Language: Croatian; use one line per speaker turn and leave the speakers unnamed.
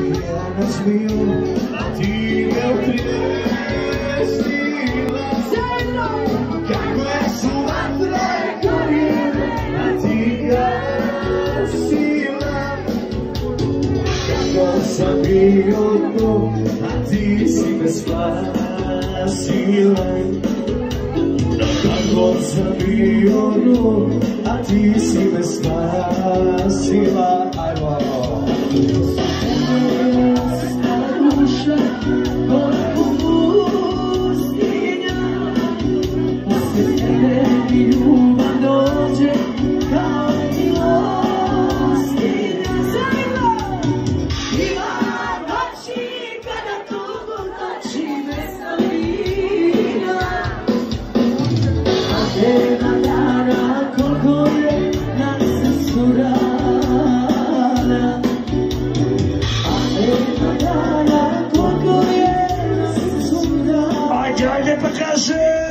ja nasmio, a ti me otrijesila. Kakve su vatre gorjele, a ti gasila. Kako sam bio tu, a ti si me spasila. Kako sam bio tu, a ti si me spasila. Ajmo, duša, koliko pustinja, posle tebe mi ljubav dođe kao milostinja. Ima noći kada tugu noći bez novina, a nema dana koliko je na srcu rana, a nema dana koliko je na srcu rana. Ajde, pa kaže!